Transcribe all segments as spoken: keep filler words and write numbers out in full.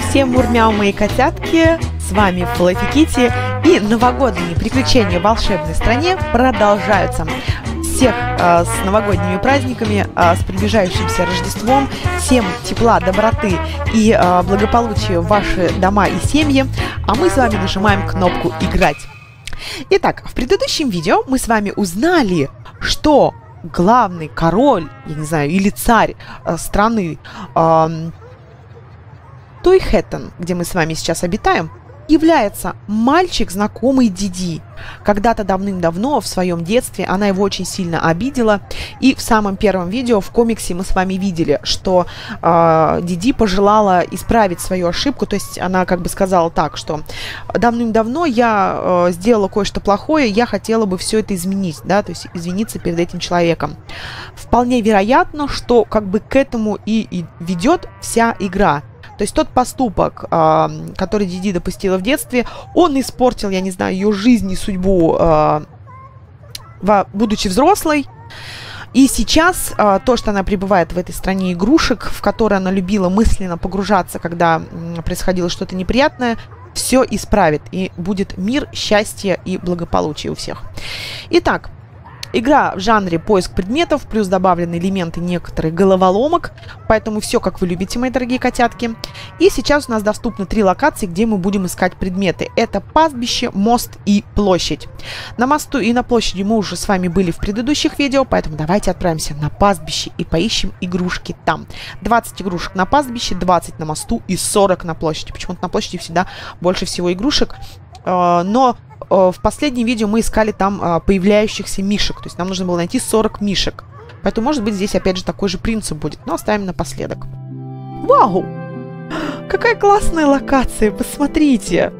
Всем мурмяу, мои котятки, с вами Флаффи Китти, и новогодние приключения в волшебной стране продолжаются. Всех э, с новогодними праздниками, э, с приближающимся Рождеством, всем тепла, доброты и э, благополучия в ваши дома и семьи, а мы с вами нажимаем кнопку «Играть». Итак, в предыдущем видео мы с вами узнали, что главный король, я не знаю, или царь э, страны э, Тойхэттон, где мы с вами сейчас обитаем, является мальчик, знакомый Диди. Когда-то давным-давно, в своем детстве, она его очень сильно обидела. И в самом первом видео в комиксе мы с вами видели, что э, Диди пожелала исправить свою ошибку. То есть она как бы сказала так, что давным-давно я э, сделала кое-что плохое, я хотела бы все это изменить, да, то есть извиниться перед этим человеком. Вполне вероятно, что как бы к этому и, и ведет вся игра. То есть тот поступок, э, который Диди допустила в детстве, он испортил, я не знаю, ее жизнь и судьбу, э, во, будучи взрослой. И сейчас э, то, что она пребывает в этой стране игрушек, в которой она любила мысленно погружаться, когда э, происходило что-то неприятное, все исправит. И будет мир, счастье и благополучие у всех. Итак. Игра в жанре поиск предметов, плюс добавлены элементы некоторых головоломок, поэтому все, как вы любите, мои дорогие котятки. И сейчас у нас доступны три локации, где мы будем искать предметы. Это пастбище, мост и площадь. На мосту и на площади мы уже с вами были в предыдущих видео, поэтому давайте отправимся на пастбище и поищем игрушки там. двадцать игрушек на пастбище, двадцать на мосту и сорок на площади. Почему-то на площади всегда больше всего игрушек, но... В последнем видео мы искали там а, появляющихся мишек. То есть нам нужно было найти сорок мишек. Поэтому, может быть, здесь опять же такой же принцип будет. Но оставим напоследок. Вау! Какая классная локация! Посмотрите!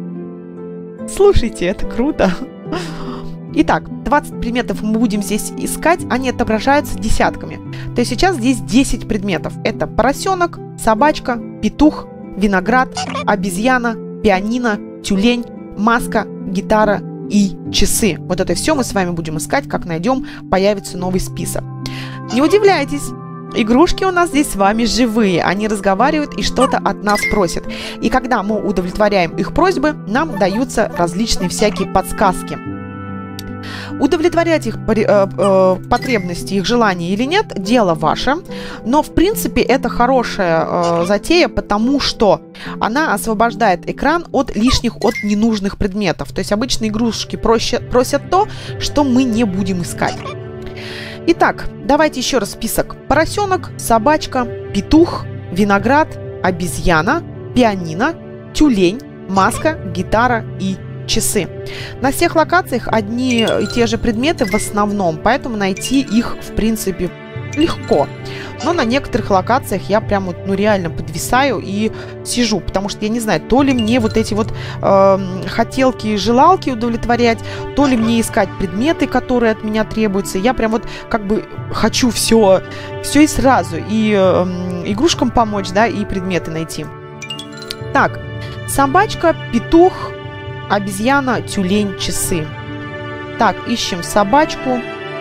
Слушайте, это круто! Итак, двадцать предметов мы будем здесь искать. Они отображаются десятками. То есть сейчас здесь десять предметов. Это поросенок, собачка, петух, виноград, обезьяна, пианино, тюлень, маска, гитара и часы. Вот это все мы с вами будем искать. Как найдем, появится новый список. Не удивляйтесь, игрушки у нас здесь с вами живые. Они разговаривают и что-то от нас просят. И когда мы удовлетворяем их просьбы, нам даются различные всякие подсказки. Удовлетворять их э, э, потребности, их желания или нет, дело ваше. Но, в принципе, это хорошая э, затея, потому что она освобождает экран от лишних, от ненужных предметов. То есть обычно игрушки просят, просят то, что мы не будем искать. Итак, давайте еще раз список. Поросенок, собачка, петух, виноград, обезьяна, пианино, тюлень, маска, гитара и часы. На всех локациях одни и те же предметы в основном, поэтому найти их, в принципе, легко. Но на некоторых локациях я прям вот, ну, реально подвисаю и сижу, потому что я не знаю, то ли мне вот эти вот э, хотелки и желалки удовлетворять, то ли мне искать предметы, которые от меня требуются. Я прям вот как бы хочу все, все и сразу, и э, игрушкам помочь, да, и предметы найти. Так, собачка, петух, обезьяна, тюлень, часы. Так, ищем собачку,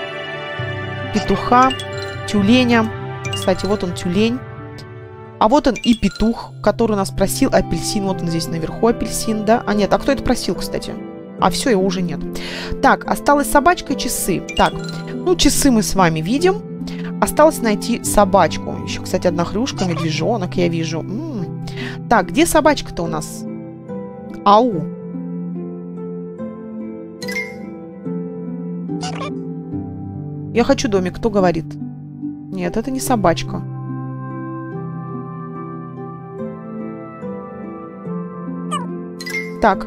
петуха, тюленя. Кстати, вот он тюлень. А вот он и петух, который у нас просил апельсин. Вот он здесь наверху апельсин, да? А нет, а кто это просил, кстати? А все, его уже нет. Так, осталась собачка и часы. Так, ну часы мы с вами видим. Осталось найти собачку. Еще, кстати, одна хрюшка, медвежонок я вижу. М-м. Так, где собачка-то у нас? Ау. Я хочу домик. Кто говорит? Нет, это не собачка. Так.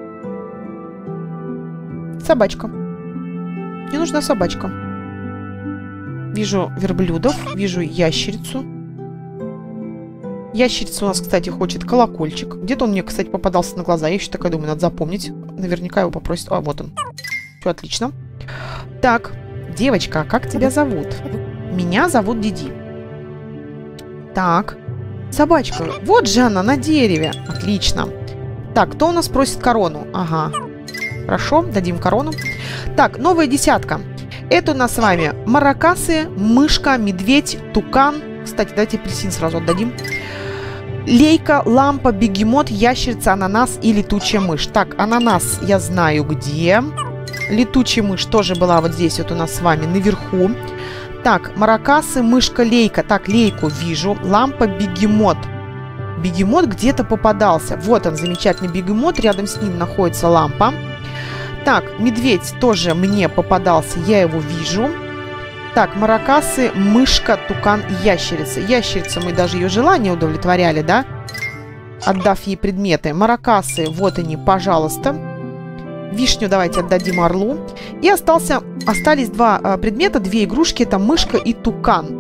Собачка. Мне нужна собачка. Вижу верблюдов. Вижу ящерицу. Ящерица у нас, кстати, хочет колокольчик. Где-то он мне, кстати, попадался на глаза. Я еще такая думаю, надо запомнить. Наверняка его попросят. А, вот он. Все отлично. Так. Девочка, как тебя зовут? Меня зовут Диди. Так. Собачка. Вот же она на дереве. Отлично. Так, кто у нас просит корону? Ага. Хорошо, дадим корону. Так, новая десятка. Это у нас с вами маракасы, мышка, медведь, тукан. Кстати, давайте апельсин сразу отдадим. Лейка, лампа, бегемот, ящерица, ананас и летучая мышь. Так, ананас я знаю где. Летучая мышь тоже была вот здесь вот у нас с вами наверху. Так, маракасы, мышка, лейка. Так, лейку вижу. Лампа, бегемот. Бегемот где-то попадался. Вот он, замечательный бегемот. Рядом с ним находится лампа. Так, медведь тоже мне попадался. Я его вижу. Так, маракасы, мышка, тукан и ящерица. Ящерица, мы даже ее желание удовлетворяли, да? Отдав ей предметы. Маракасы, вот они, пожалуйста. Вишню давайте отдадим орлу. И остался, остались два а, предмета, две игрушки. Это мышка и тукан.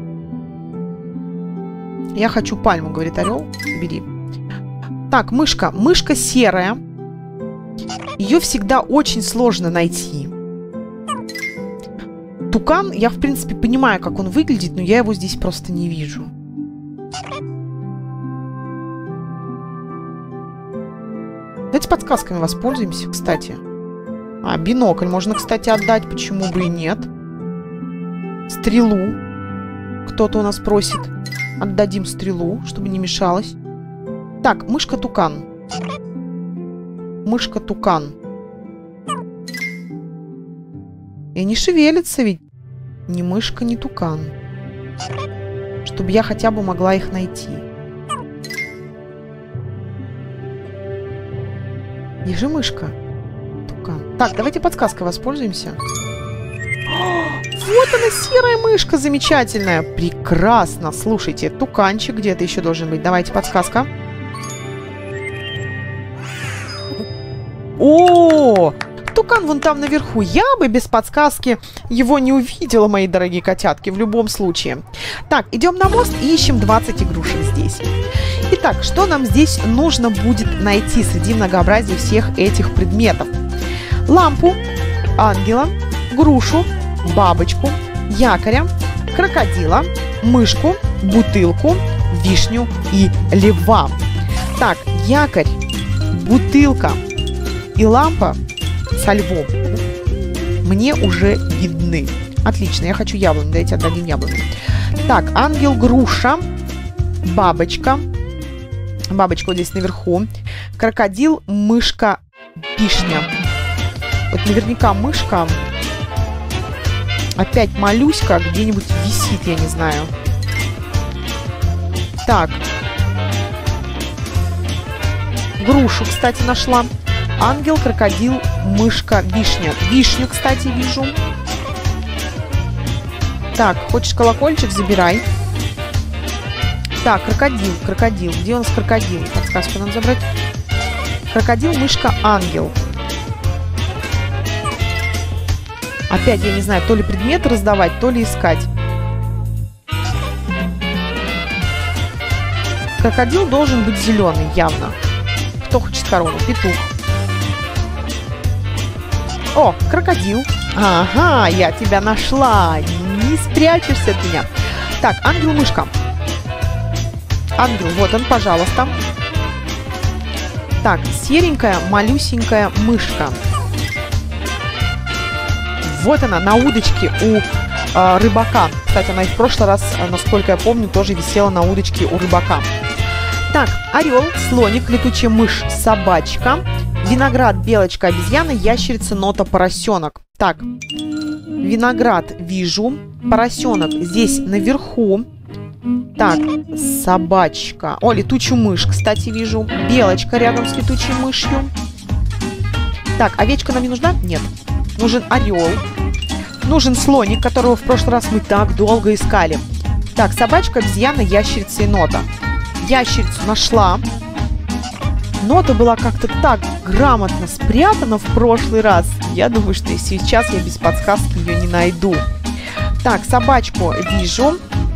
Я хочу пальму, говорит орел. Бери. Так, мышка. Мышка серая. Ее всегда очень сложно найти. Тукан, я, в принципе, понимаю, как он выглядит, но я его здесь просто не вижу. Давайте подсказками воспользуемся, кстати. А, бинокль можно, кстати, отдать, почему бы и нет. Стрелу. Кто-то у нас просит. Отдадим стрелу, чтобы не мешалось. Так, мышка-тукан. Мышка-тукан. И не шевелится ведь ни мышка, ни тукан. Чтобы я хотя бы могла их найти. Где же мышка? Тукан. Так, давайте подсказкой воспользуемся. О, вот она, серая мышка, замечательная. Прекрасно. Слушайте, туканчик где-то еще должен быть. Давайте подсказка. О! Тукан вон там наверху. Я бы без подсказки его не увидела, мои дорогие котятки, в любом случае. Так, идем на мост и ищем двадцать игрушек здесь. Итак, что нам здесь нужно будет найти среди многообразия всех этих предметов? Лампу, ангела, грушу, бабочку, якоря, крокодила, мышку, бутылку, вишню и льва. Так, якорь, бутылка и лампа со львом мне уже видны. Отлично, я хочу яблоню. Дайте отдадим яблоню. Так, ангел, груша, бабочка. Бабочка вот здесь наверху. Крокодил, мышка, вишня. Вот наверняка мышка. Опять малюська где-нибудь висит, я не знаю. Так. Грушу, кстати, нашла. Ангел, крокодил, мышка, вишня. Вишню, кстати, вижу. Так, хочешь колокольчик? Забирай. Так, крокодил, крокодил. Где у нас крокодил? Подсказку надо забрать. Крокодил, мышка, ангел. Опять, я не знаю, то ли предметы раздавать, то ли искать. Крокодил должен быть зеленый, явно. Кто хочет корону? Петух. О, крокодил. Ага, я тебя нашла. Не спрячешься от меня. Так, ангел-мышка. Ангел, вот он, пожалуйста. Так, серенькая, малюсенькая мышка. Вот она, на удочке у э, рыбака. Кстати, она и в прошлый раз, насколько я помню, тоже висела на удочке у рыбака. Так, орел, слоник, летучая мышь, собачка. Виноград, белочка, обезьяна, ящерица, нота, поросенок. Так, виноград вижу. Поросенок здесь наверху. Так, собачка. О, летучую мышь, кстати, вижу. Белочка рядом с летучей мышью. Так, овечка нам не нужна? Нет. Нужен орел. Нужен слоник, которого в прошлый раз мы так долго искали. Так, собачка, обезьяна, ящерица и нота. Ящерицу нашла. Нота была как-то так грамотно спрятана в прошлый раз. Я думаю, что и сейчас я без подсказки ее не найду. Так, собачку вижу.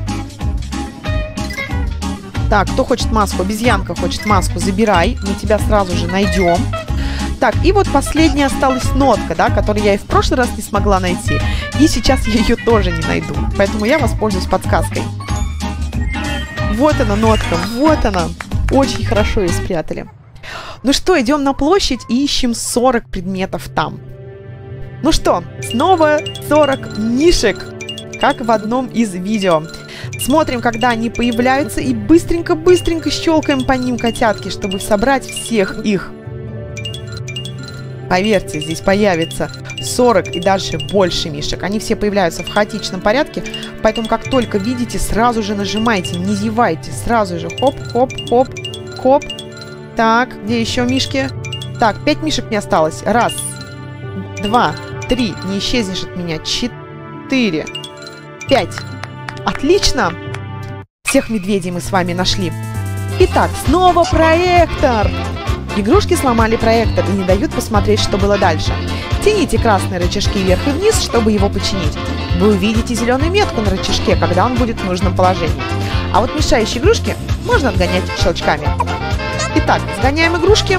Так, кто хочет маску? Обезьянка хочет маску. Забирай, мы тебя сразу же найдем. Так, и вот последняя осталась нотка, да, которую я и в прошлый раз не смогла найти. И сейчас я ее тоже не найду. Поэтому я воспользуюсь подсказкой. Вот она, нотка, вот она. Очень хорошо ее спрятали. Ну что, идем на площадь и ищем сорок предметов там. Ну что, снова сорок нишек, как в одном из видео. Смотрим, когда они появляются, и быстренько-быстренько щелкаем по ним, котятки, чтобы собрать всех их. Поверьте, здесь появится сорок и даже больше мишек. Они все появляются в хаотичном порядке, поэтому как только видите, сразу же нажимайте, не зевайте, сразу же хоп, хоп, хоп, хоп. Так, где еще мишки? Так, пять мишек не осталось. Раз, два, три, не исчезнешь от меня. Четыре, пять. Отлично! Всех медведей мы с вами нашли. Итак, снова проектор! Игрушки сломали проектор и не дают посмотреть, что было дальше. Тяните красные рычажки вверх и вниз, чтобы его починить. Вы увидите зеленую метку на рычажке, когда он будет в нужном положении. А вот мешающие игрушки можно отгонять щелчками. Итак, сгоняем игрушки.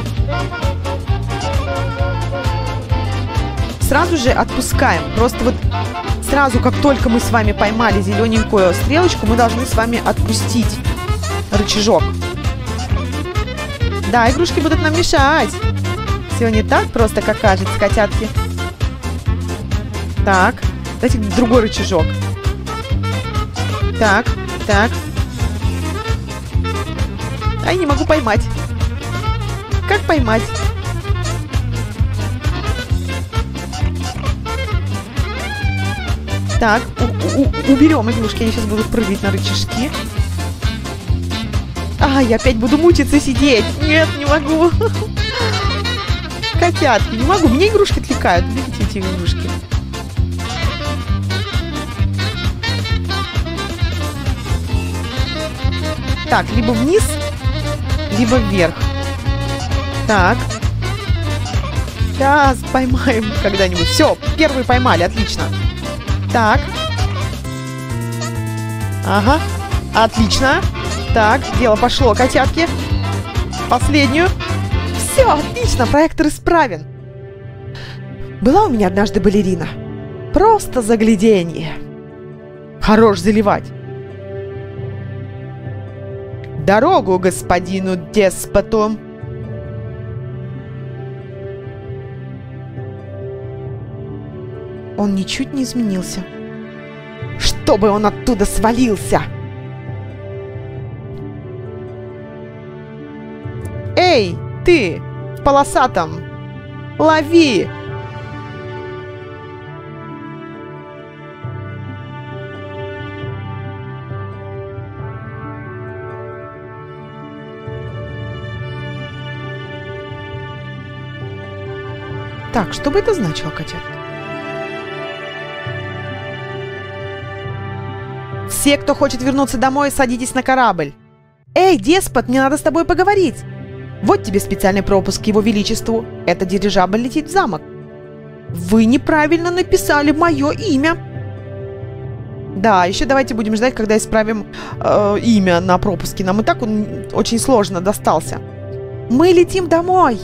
Сразу же отпускаем. Просто вот сразу, как только мы с вами поймали зелененькую стрелочку, мы должны с вами отпустить рычажок. Да, игрушки будут нам мешать. Все не так просто, как кажется, котятки. Так, давайте другой рычажок. Так, так. Ай, не могу поймать. Как поймать? Так, у -у уберем игрушки, они сейчас будут прыгать на рычажки. А, я опять буду мучиться сидеть. Нет, не могу. Котятки, не могу. Меня игрушки отвлекают. Видите эти игрушки? Так, либо вниз, либо вверх. Так. Сейчас поймаем когда-нибудь. Все, первый поймали, отлично. Так. Ага, отлично. Так, дело пошло, котятки. Последнюю. Все, отлично, проектор исправен. Была у меня однажды балерина. Просто загляденье. Хорош заливать. Дорогу господину деспоту. Он ничуть не изменился. Чтобы он оттуда свалился. Эй, ты, в полосатом, лови! Так, что бы это значило, котят? Все, кто хочет вернуться домой, садитесь на корабль. Эй, деспот, мне надо с тобой поговорить. Вот тебе специальный пропуск к его величеству. Этот дирижабль летит в замок. Вы неправильно написали мое имя. Да, еще давайте будем ждать, когда исправим э, имя на пропуске. Нам и так он очень сложно достался. Мы летим домой.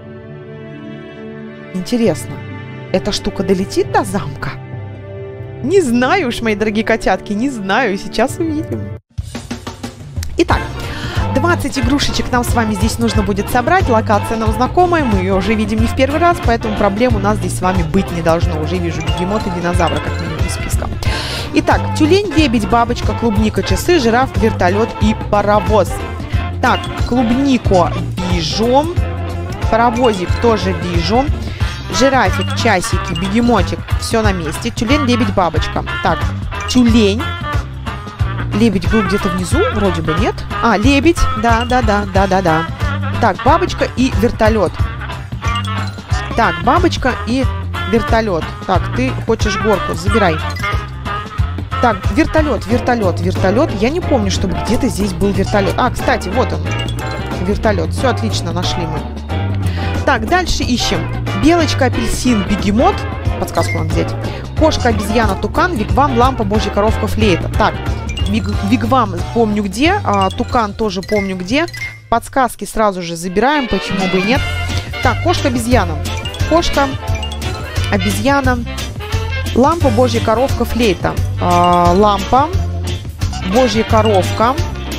Интересно, эта штука долетит до замка? Не знаю уж, мои дорогие котятки, не знаю. Сейчас увидим. Итак, двадцать игрушечек нам с вами здесь нужно будет собрать. Локация нам знакомая, мы ее уже видим не в первый раз, поэтому проблем у нас здесь с вами быть не должно. Уже вижу бегемот и динозавра, как минимум, из списка. Итак, тюлень, лебедь, бабочка, клубника, часы, жираф, вертолет и паровоз. Так, клубнику вижу. Паровозик тоже вижу. Жирафик, часики, бегемотик. Все на месте. Тюлень, лебедь, бабочка. Так, тюлень. Лебедь был где-то внизу, вроде бы нет. А, лебедь, да, да, да, да, да, да. Так, бабочка и вертолет. Так, бабочка и вертолет. Так, ты хочешь горку, забирай. Так, вертолет, вертолет, вертолет. Я не помню, чтобы где-то здесь был вертолет. А, кстати, вот он, вертолет. Все отлично, нашли мы. Так, дальше ищем. Белочка, апельсин, бегемот. Подсказку надо взять. Кошка, обезьяна, тукан, вигвам, лампа, божья коровка, флейта. Так, виг вигвам помню где, а тукан тоже помню где. Подсказки сразу же забираем, почему бы и нет. Так, кошка, обезьяна. Кошка, обезьяна, лампа, божья коровка, флейта. А, лампа, божья коровка.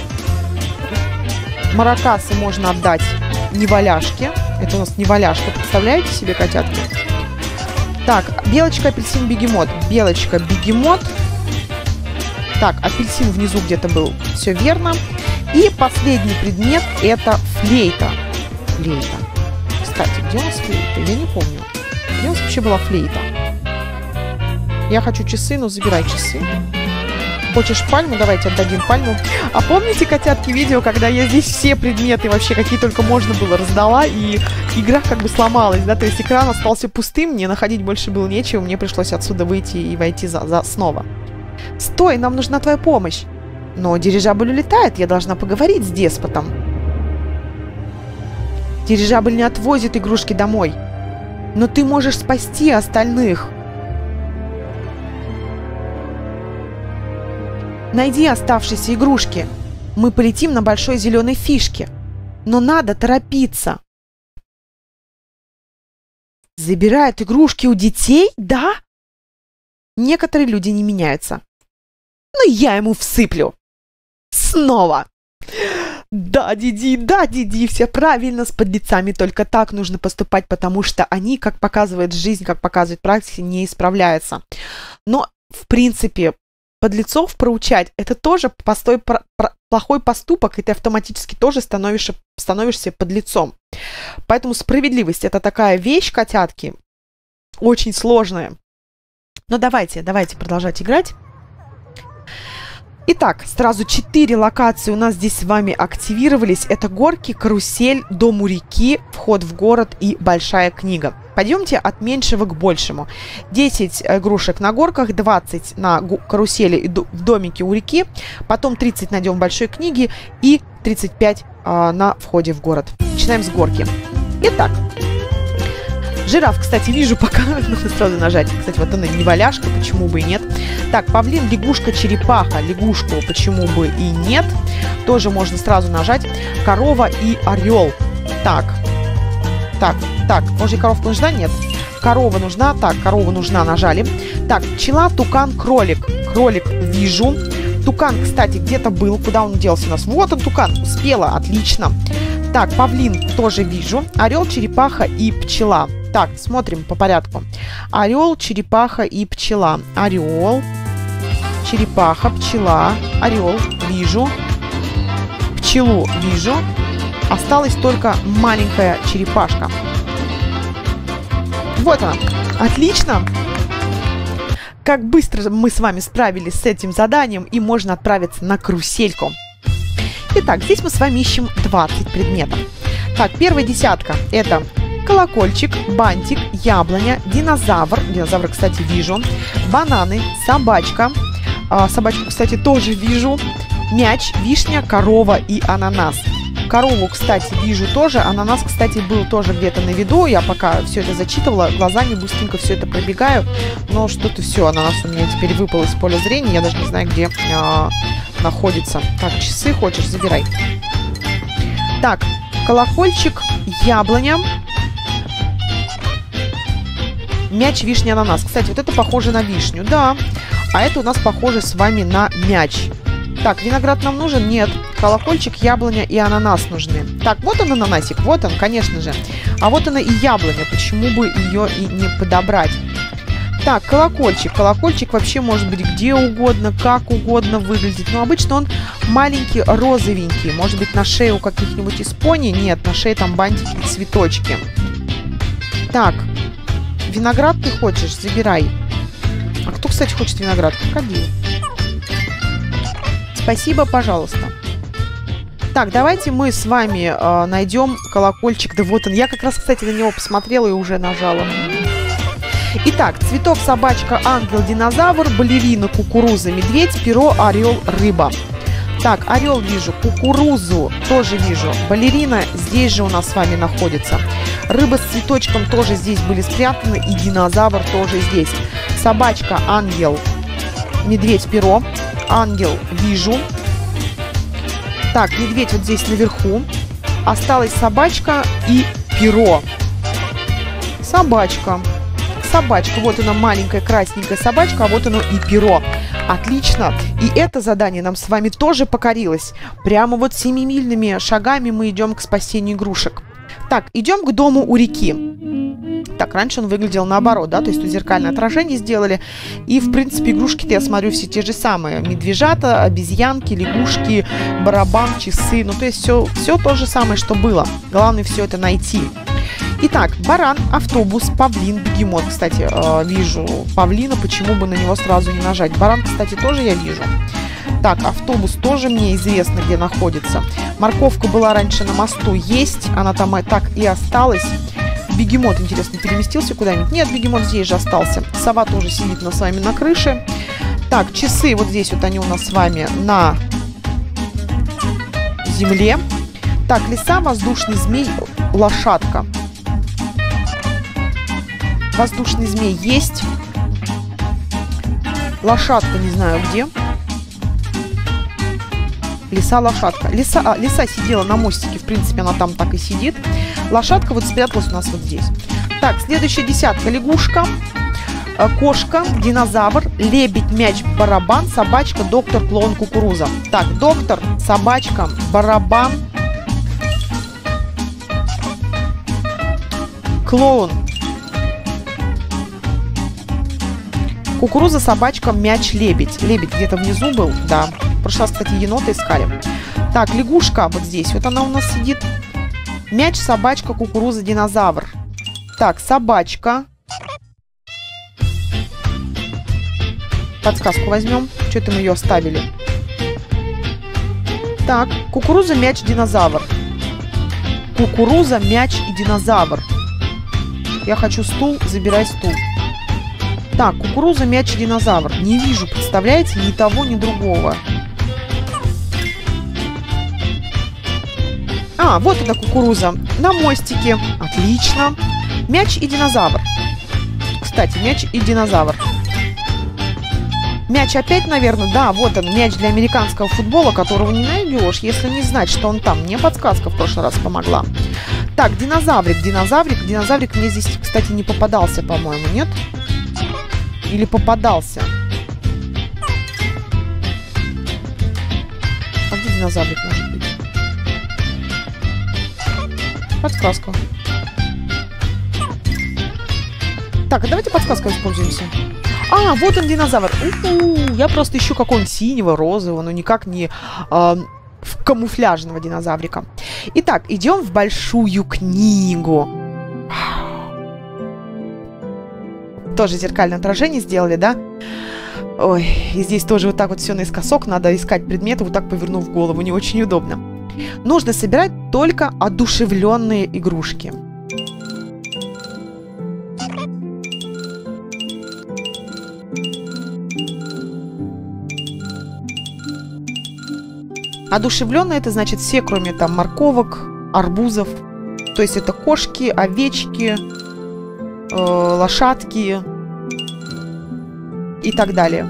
Маракасы можно отдать неваляшке. Это у нас неваляшка, представляете себе, котятки? Так, белочка, апельсин, бегемот. Белочка, бегемот. Так, апельсин внизу где-то был. Все верно. И последний предмет – это флейта. Флейта. Кстати, где у нас флейта? Я не помню. Где у нас вообще была флейта? Я хочу часы, но забирай часы. Хочешь пальму? Давайте отдадим пальму. А помните, котятки, видео, когда я здесь все предметы, вообще какие только можно было, раздала, и игра как бы сломалась, да? То есть экран остался пустым, мне находить больше было нечего, мне пришлось отсюда выйти и войти за, за снова. Стой, нам нужна твоя помощь. Но дирижабль улетает, я должна поговорить с деспотом. Дирижабль не отвозит игрушки домой. Но ты можешь спасти остальных. Найди оставшиеся игрушки. Мы полетим на большой зеленой фишке. Но надо торопиться. Забирают игрушки у детей? Да? Некоторые люди не меняются. Но я ему всыплю. Снова. Да, Диди, да, Диди, все правильно, с подлецами только так нужно поступать, потому что они, как показывает жизнь, как показывает практика, не исправляются. Но, в принципе, подлецов проучать, это тоже постой, про, про, плохой поступок, и ты автоматически тоже становишься, становишься подлецом. Поэтому справедливость – это такая вещь, котятки, очень сложная. Но давайте, давайте продолжать играть. Итак, сразу четыре локации у нас здесь с вами активировались. Это горки, карусель, дом у реки, вход в город и большая книга. Пойдемте от меньшего к большему. десять игрушек на горках, двадцать на карусели и в домике у реки, потом тридцать найдем в большой книге и тридцать пять а, на входе в город. Начинаем с горки. Итак, жираф, кстати, вижу пока, нужно сразу нажать. Кстати, вот она не валяшка, почему бы и нет. Так, павлин, лягушка, черепаха, лягушку, почему бы и нет. Тоже можно сразу нажать. Корова и орел. Так, так, так, может, коровка нужна? Нет. Корова нужна. Так, корова нужна, нажали. Так, пчела, тукан, кролик. Кролик вижу. Тукан, кстати, где-то был. Куда он делся у нас? Вот он, тукан. Успела, отлично. Так, павлин тоже вижу. Орел, черепаха и пчела. Так, смотрим по порядку. Орел, черепаха и пчела. Орел, черепаха, пчела. Орел, вижу. Пчелу вижу. Осталась только маленькая черепашка. Вот она. Отлично. Как быстро мы с вами справились с этим заданием, и можно отправиться на карусельку. Итак, здесь мы с вами ищем двадцать предметов. Так, первая десятка – это колокольчик, бантик, яблоня, динозавр. Динозавр, кстати, вижу. Бананы, собачка. А, собачку, кстати, тоже вижу. Мяч, вишня, корова и ананас. Корову, кстати, вижу тоже. Ананас, кстати, был тоже где-то на виду. Я пока все это зачитывала, глазами быстренько все это пробегаю. Но что-то все, ананас у меня теперь выпал из поля зрения. Я даже не знаю, где а, находится. Так, часы хочешь, забирай. Так, колокольчик, яблоня. Мяч, вишня, ананас. Кстати, вот это похоже на вишню, да. А это у нас похоже с вами на мяч. Так, виноград нам нужен? Нет. Колокольчик, яблоня и ананас нужны. Так, вот он ананасик, вот он, конечно же. А вот она и яблоня, почему бы ее и не подобрать? Так, колокольчик. Колокольчик вообще может быть где угодно, как угодно выглядит. Но обычно он маленький, розовенький. Может быть, на шее у каких-нибудь из пони? Нет, на шее там бантики и цветочки. Так, виноград ты хочешь? Забирай. А кто, кстати, хочет виноград? Крокодил. Спасибо, пожалуйста. Так, давайте мы с вами э, найдем колокольчик. Да вот он. Я как раз, кстати, на него посмотрела и уже нажала. Итак, цветок, собачка, ангел, динозавр, балерина, кукуруза, медведь, перо, орел, рыба. Так, орел вижу, кукурузу тоже вижу. Балерина здесь же у нас с вами находится. Рыба с цветочком тоже здесь были спрятаны. И динозавр тоже здесь. Собачка, ангел, медведь, перо. Ангел вижу. Так, медведь вот здесь наверху. Осталась собачка и перо. Собачка. Собачка. Вот она, маленькая красненькая собачка, а вот оно и перо. Отлично. И это задание нам с вами тоже покорилось. Прямо вот семимильными шагами мы идем к спасению игрушек. Так, идем к дому у реки. Так, раньше он выглядел наоборот, да, то есть тут зеркальное отражение сделали. И, в принципе, игрушки-то, я смотрю, все те же самые. Медвежата, обезьянки, лягушки, барабан, часы. Ну, то есть все, все то же самое, что было. Главное все это найти. Итак, баран, автобус, павлин, бегемот. Кстати, э, вижу павлина, почему бы на него сразу не нажать. Баран, кстати, тоже я вижу. Так, автобус тоже мне известно, где находится. Морковка была раньше на мосту, есть. Она там и так и осталась. Бегемот, интересно, переместился куда-нибудь? Нет, бегемот здесь же остался. Сова тоже сидит на, с вами на крыше. Так, часы вот здесь вот они у нас с вами на земле. Так, лиса, воздушный змей, лошадка. Воздушный змей есть. Лошадка, не знаю где. Лиса, лошадка. Лиса, а, лиса сидела на мостике, в принципе, она там так и сидит. Лошадка вот спряталась у нас вот здесь. Так, следующая десятка. Лягушка, кошка, динозавр, лебедь, мяч, барабан, собачка, доктор, клоун, кукуруза. Так, доктор, собачка, барабан, клоун, кукуруза, собачка, мяч, лебедь. Лебедь где-то внизу был, да. В прошлый раз, кстати, енота искали. Так, лягушка вот здесь. Вот она у нас сидит. Мяч, собачка, кукуруза, динозавр. Так, собачка. Подсказку возьмем. Что-то мы ее оставили. Так, кукуруза, мяч, динозавр. Кукуруза, мяч и динозавр. Я хочу стул, забирай стул. Так, кукуруза, мяч, динозавр. Не вижу, представляете, ни того, ни другого. А, вот эта кукуруза. На мостике. Отлично. Мяч и динозавр. Кстати, мяч и динозавр. Мяч опять, наверное, да, вот он, мяч для американского футбола, которого не найдешь, если не знать, что он там. Мне подсказка в прошлый раз помогла. Так, динозаврик, динозаврик. Динозаврик мне здесь, кстати, не попадался, по-моему, нет? Или попадался? А где динозаврик может быть? Подсказка. Так, а давайте подсказкой воспользуемся. А, вот он, динозавр. У-у-у, я просто ищу какого-нибудь синего, розового, но никак не э, в камуфляжного динозаврика. Итак, идем в большую книгу. Тоже зеркальное отражение сделали, да? Ой, и здесь тоже вот так вот все наискосок. Надо искать предметы, вот так повернув голову. Не очень удобно. Нужно собирать только одушевленные игрушки. Одушевленные — это значит все, кроме там морковок, арбузов. То есть это кошки, овечки, э, лошадки и так далее.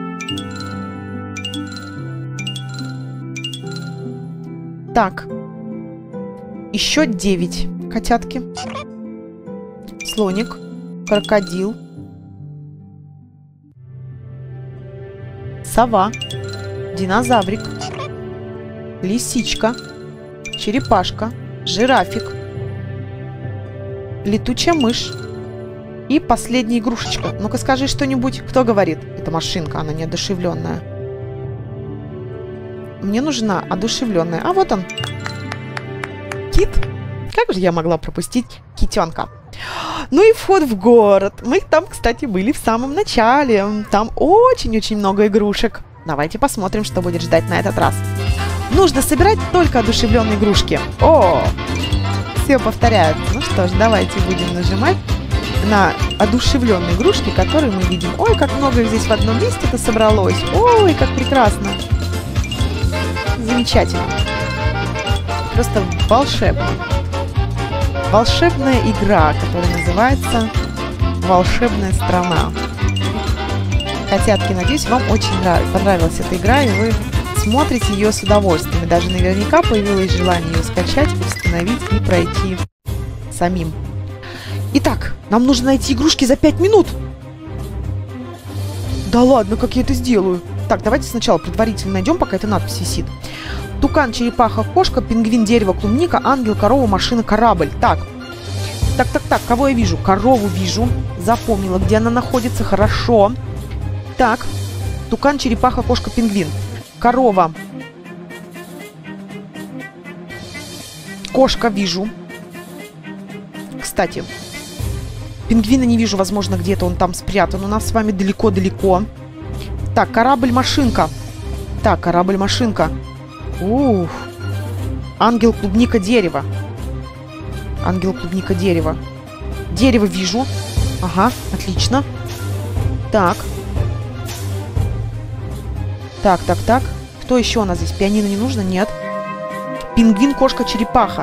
Так, еще девять котятки. Слоник, крокодил, сова, динозаврик, лисичка, черепашка, жирафик, летучая мышь и последняя игрушечка. Ну-ка скажи что-нибудь. Кто говорит? Это машинка, она неодушевленная. Мне нужна одушевленная. А вот он. Кит. Как же я могла пропустить китенка? Ну и вход в город. Мы там, кстати, были в самом начале. Там очень-очень много игрушек. Давайте посмотрим, что будет ждать на этот раз. Нужно собирать только одушевленные игрушки. О, все повторяют. Ну что ж, давайте будем нажимать на одушевленные игрушки, которые мы видим. Ой, как много их здесь в одном месте-то собралось. Ой, как прекрасно. Замечательно. Просто волшебно. Волшебная игра, которая называется «Волшебная страна». Котятки, надеюсь, вам очень понравилась эта игра, и вы смотрите ее с удовольствием. И даже наверняка появилось желание ее скачать, установить и пройти самим. Итак, нам нужно найти игрушки за пять минут. Да ладно, как я это сделаю? Так, давайте сначала предварительно найдем, пока эта надпись висит. Тукан, черепаха, кошка, пингвин, дерево, клубника, ангел, корова, машина, корабль. Так. Так, так, так. Кого я вижу? Корову вижу. Запомнила, где она находится. Хорошо. Так. Тукан, черепаха, кошка, пингвин. Корова. Кошка вижу. Кстати, пингвина не вижу. Возможно, где-то он там спрятан. У нас с вами далеко-далеко. Так, корабль-машинка. Так, корабль-машинка. Ух. Ангел, клубника, дерево. Ангел, клубника, дерево. Дерево вижу. Ага, отлично. Так. Так, так, так. Кто еще у нас здесь? Пианино не нужно? Нет. Пингвин, кошка, черепаха.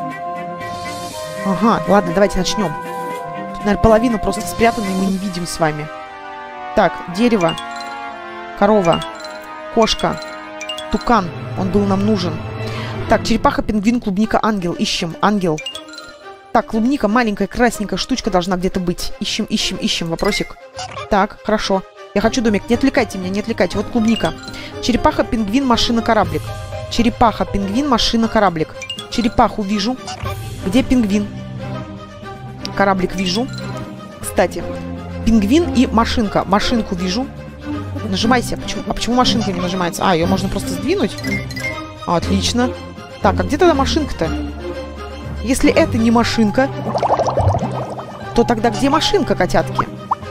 Ага, ладно, давайте начнем. Тут, наверное, половина просто спрятана, и мы не видим с вами. Так, дерево. Корова. Кошка. Тукан. Он был нам нужен. Так, черепаха, пингвин, клубника, ангел. Ищем. Ангел. Так, клубника, маленькая красненькая штучка должна где-то быть. Ищем, ищем, ищем. Вопросик. Так, хорошо. Я хочу домик. Не отвлекайте меня, не отвлекайте. Вот клубника. Черепаха, пингвин, машина, кораблик. Черепаха, пингвин, машина, кораблик. Черепаху вижу. Где пингвин? Кораблик вижу. Кстати, пингвин и машинка. Машинку вижу. Нажимайся. Почему? А почему машинка не нажимается? А, ее можно просто сдвинуть? А, отлично. Так, а где тогда машинка-то? Если это не машинка, то тогда где машинка, котятки?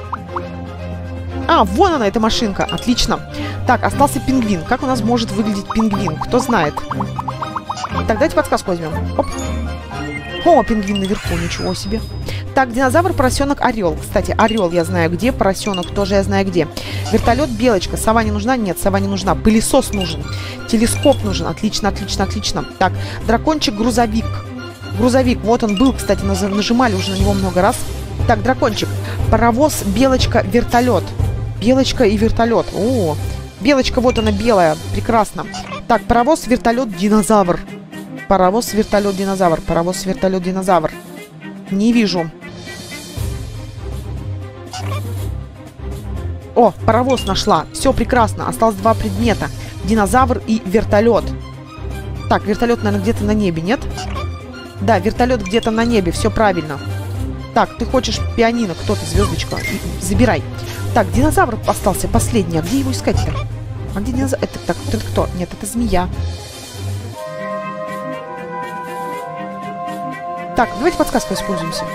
А, вон она, эта машинка. Отлично. Так, остался пингвин. Как у нас может выглядеть пингвин? Кто знает? Так, давайте подсказку возьмем. Оп. О, пингвин наверху, ничего себе. Так, динозавр, поросенок, орел. Кстати, орел я знаю где, поросенок тоже я знаю где. Вертолет, белочка. Сова не нужна? Нет, сова не нужна. Пылесос нужен. Телескоп нужен. Отлично, отлично, отлично. Так, дракончик, грузовик. Грузовик, вот он был, кстати, нажимали уже на него много раз. Так, дракончик. Паровоз, белочка, вертолет. Белочка и вертолет. О, белочка, вот она белая. Прекрасно. Так, паровоз, вертолет, динозавр. Паровоз, вертолет, динозавр. Паровоз, вертолет, динозавр. Не вижу. О, паровоз нашла. Все прекрасно. Осталось два предмета. Динозавр и вертолет. Так, вертолет, наверное, где-то на небе, нет? Да, вертолет где-то на небе. Все правильно. Так, ты хочешь пианино? Кто ты, звездочка? Забирай. Так, динозавр остался последний. А где его искать-то? А где динозавр? Это, так, это кто? Нет, это змея. Так, давайте подсказку используемся.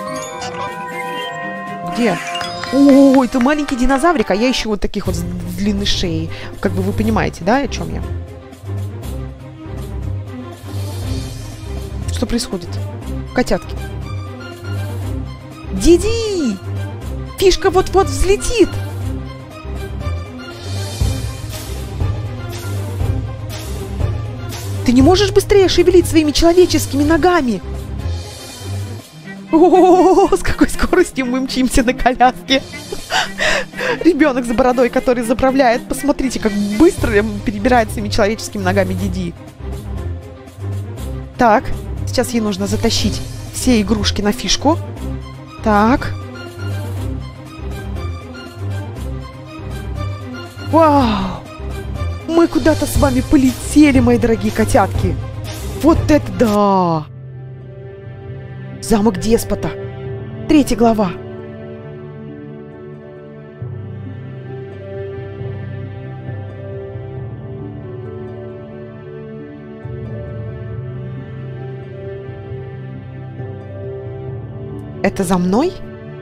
Где? О, это маленький динозаврик, а я ищу вот таких вот с длинной шеей. Как бы вы понимаете, да, о чем я? Что происходит? Котятки. Диди! Фишка вот-вот взлетит! Ты не можешь быстрее шевелить своими человеческими ногами? О, с какой скоростью мы мчимся на коляске. Ребенок с бородой, который заправляет. Посмотрите, как быстро перебирает своими человеческими ногами Диди. Так, сейчас ей нужно затащить все игрушки на фишку. Так. Вау! Мы куда-то с вами полетели, мои дорогие котятки. Вот это да! Замок деспота. Третья глава. Это за мной?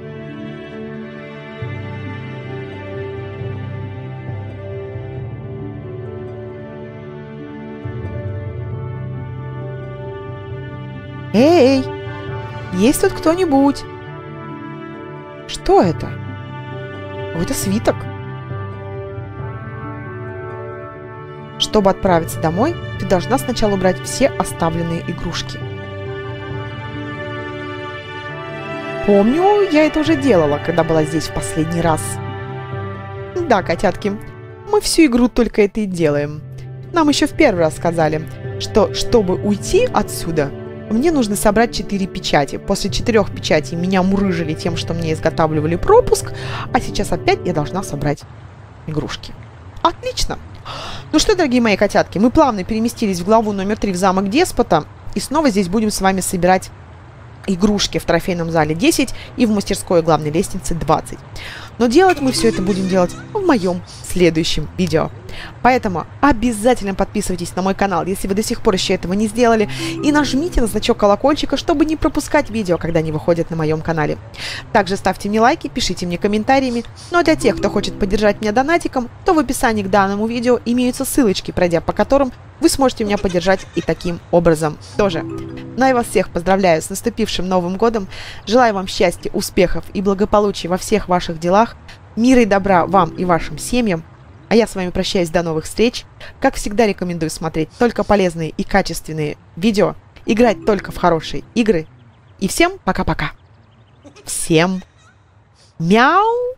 Эй! Есть тут кто-нибудь? Что это? Какой-то свиток. Чтобы отправиться домой, ты должна сначала убрать все оставленные игрушки. Помню, я это уже делала, когда была здесь в последний раз. Да, котятки, мы всю игру только это и делаем. Нам еще в первый раз сказали, что чтобы уйти отсюда, мне нужно собрать четыре печати. После четырех печатей меня мурыжили тем, что мне изготавливали пропуск, а сейчас опять я должна собрать игрушки. Отлично! Ну что, дорогие мои котятки, мы плавно переместились в главу номер три в замок Деспота. И снова здесь будем с вами собирать игрушки в трофейном зале десять и в мастерской главной лестнице двадцать. Но делать мы все это будем делать в моем следующем видео. Поэтому обязательно подписывайтесь на мой канал, если вы до сих пор еще этого не сделали, и нажмите на значок колокольчика, чтобы не пропускать видео, когда они выходят на моем канале. Также ставьте мне лайки, пишите мне комментариями. Ну а для тех, кто хочет поддержать меня донатиком, то в описании к данному видео имеются ссылочки, пройдя по которым вы сможете меня поддержать и таким образом тоже. Ну а я вас всех поздравляю с наступившим Новым годом. Желаю вам счастья, успехов и благополучия во всех ваших делах. Мира и добра вам и вашим семьям. А я с вами прощаюсь до новых встреч. Как всегда, рекомендую смотреть только полезные и качественные видео, играть только в хорошие игры. И всем пока-пока. Всем мяу!